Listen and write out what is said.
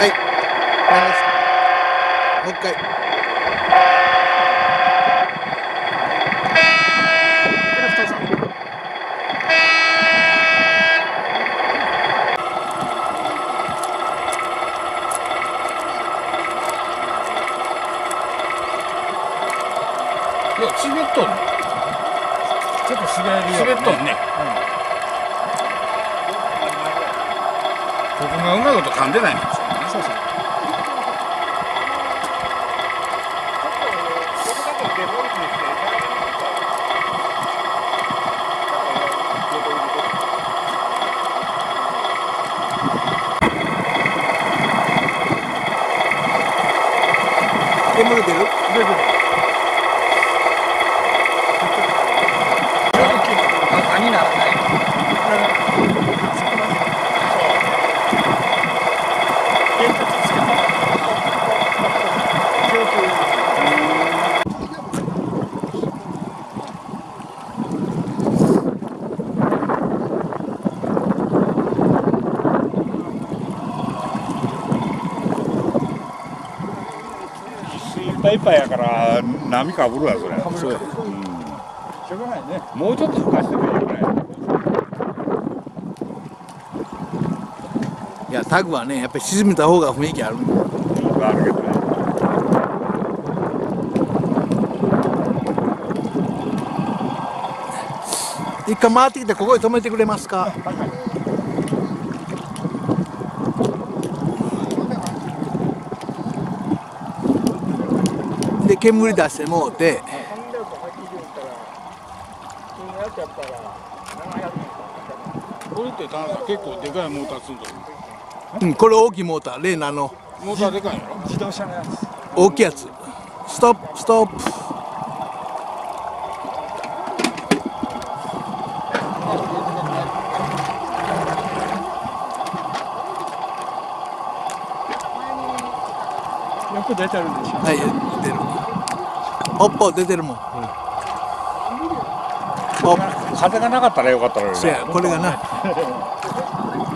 はい。もう一回。 いや、滑っとんの。 ちょっと滑るよ、ね。 滑っとんね。僕がうまいこと噛んでないんですよね。 そうそう。 煙出る？ 出てる。 あにならない。 いっぱいいっぱいやから波かぶるわそれ。 そうや。しょうがないね。 もうちょっと吹かしてもいいよね。 いや、タグはね、やっぱり沈めた方が雰囲気ある。 あるけどね。 一回回ってきてここに止めてくれますか？で煙出してもうて、 これって田中さん結構でかいモーター積んどる。 うん、これ大きいモーター、レーナーのモーターでかいんやろ。 自動車のやつ。 大きいやつ。ストップストップ。 よく出てるでしょ。 はい、出る。おっぽ出てるもん。おっ、 風がなかったらよかったのにね。 そや、これがな。